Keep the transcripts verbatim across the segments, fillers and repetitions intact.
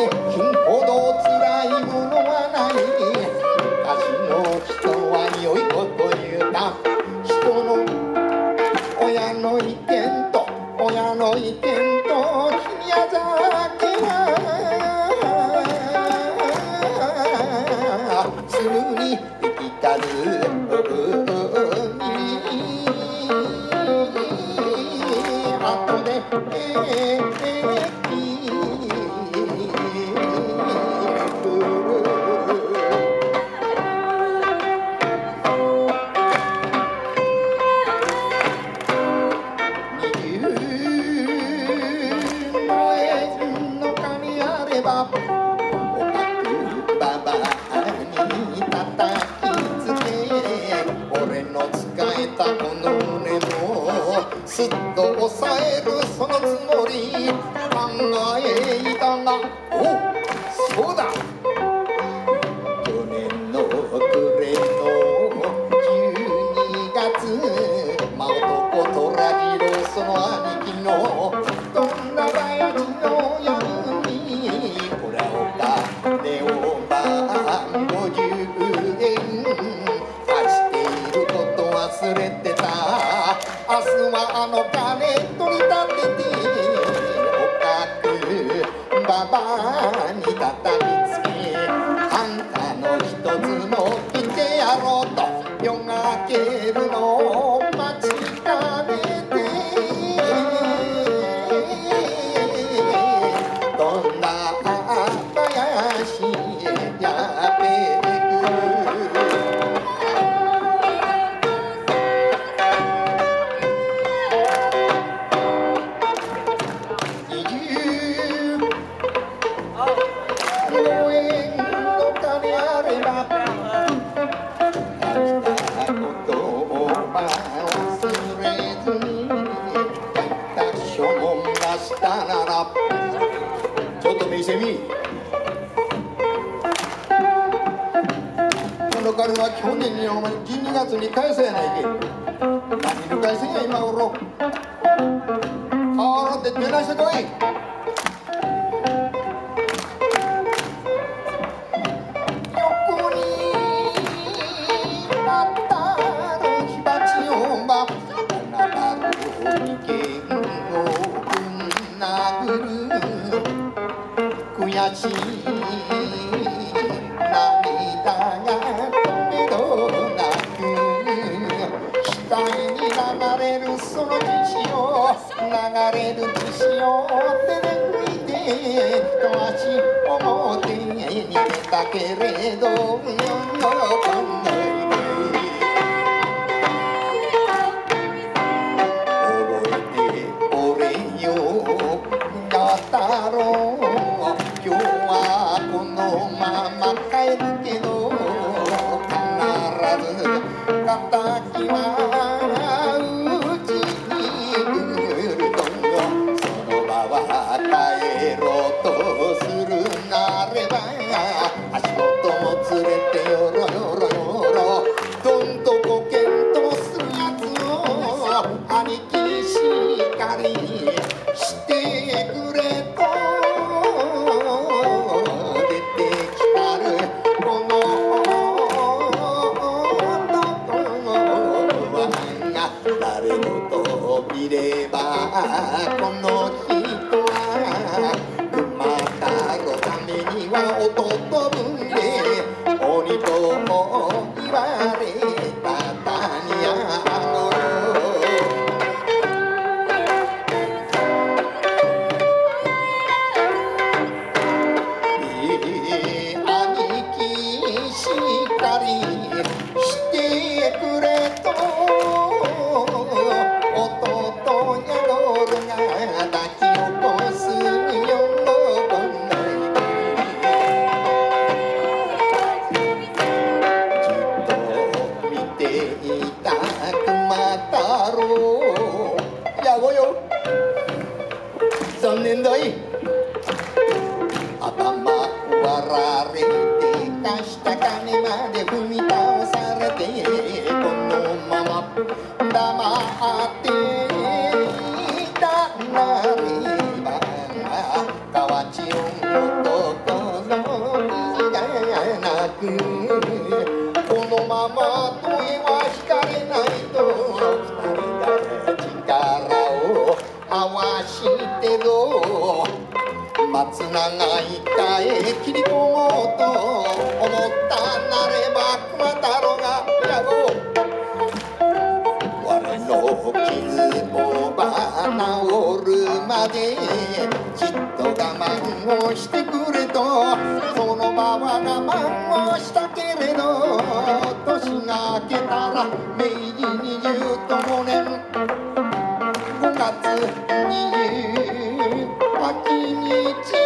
金ほど辛いものはない。昔の人は良いこと言うた。人の親の意見と親の意見と宮崎はすぐに生きたる後ですっと抑えるそのつもり考えたが、おそうだ、去年の暮れのじゅうにがつ、ま男とらじろその兄貴のどんな林の夜にこらおかねをばごじゅうえん貸していること忘れてた。明日はあの金取り立てておかくばばに叩きつけ、あんたの一つも来てやろうと夜が明けるのを待ちかねて、どんな林やってちょっと見せみ。この金は去年にお前じゅうにがつに返せやないけ。何に返せんや今頃。払って出なしてこい。横にあったの火鉢をば花ばとにけんを殴る悔しい涙が止めどなく額に流れるその血を流れる血を手で拭いて一足表に出たけれどよだろう今日はこのまま帰るけど必ず敵はうちに来るとその場は帰ろうとするなれば足元も連れてよろよろよろどんとこけんとするやつを兄貴しかりしてくれと出てきたるこの男は誰のと見ればこの人は熊太のためには弟分で鬼と言われた谷やのしてくれと弟やゴールが抱き起こすよのないじっと見ていた熊太郎やごよ残念だい頭割られて貸した金まで踏み倒されてこのまま黙っていたなれば河内音頭松永一家へ切り込もうと思ったなれば熊太郎がやごう我の傷もば治るまでじっと我慢をしてくれとその場は我慢をしたけれど年が明けたら明治二十とごねんごがつにじゅうはちにち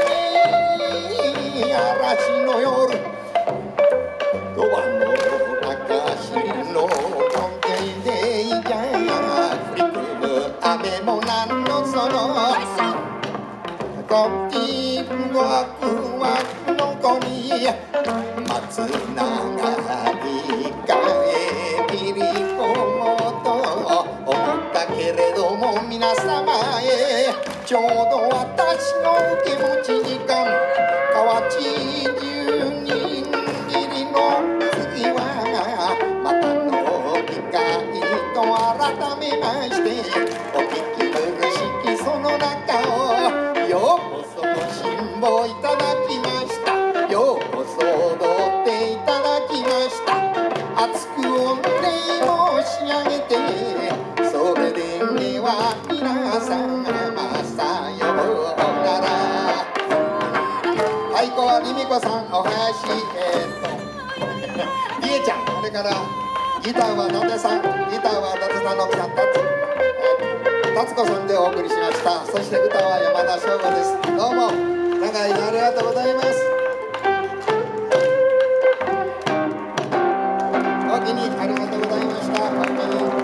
嵐の夜ドアの中尻のコンテでいや降り来る雨もなんのそのコッキーワクワクの子に松永一家へ切り込もうと思ったけれども皆様へちょうど私の受け持ち時間河内十人入りの次はまたの機会と改めましてお聞き苦しきその中をようこそご辛抱いただきましたようこそ踊っていただきました熱く御礼申し上げてそれでは皆様さようなら太鼓はりみこさんお囃子えー、っとりえちゃんそれからギターは伊達さんギターは伊達さんの奥さんたつ達子さんでお送りしましたそして歌は山田翔吾ですどうも長い間ありがとうございますおおきにありがとうございました。